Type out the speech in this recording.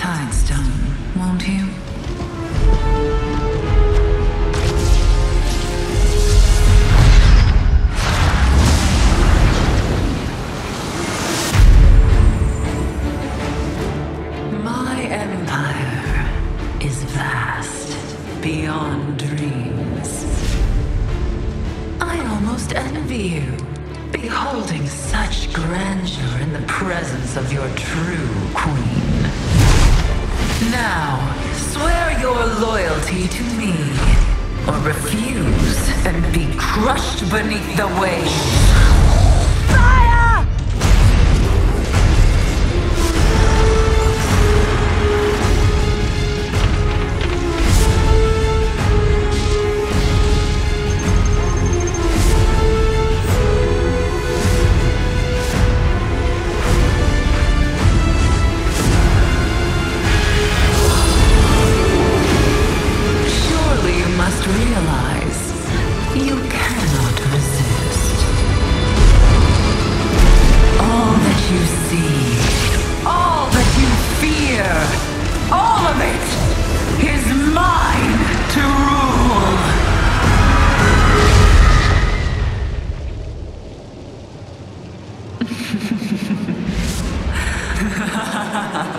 Tidestone, won't you? My empire is vast, beyond dreams. I almost envy you, beholding such grandeur in the presence of your true queen. Now, swear your loyalty to me, or refuse and be crushed beneath the waves. Fire! Realize you cannot resist. All that you see, all that you fear, all of it is mine to rule.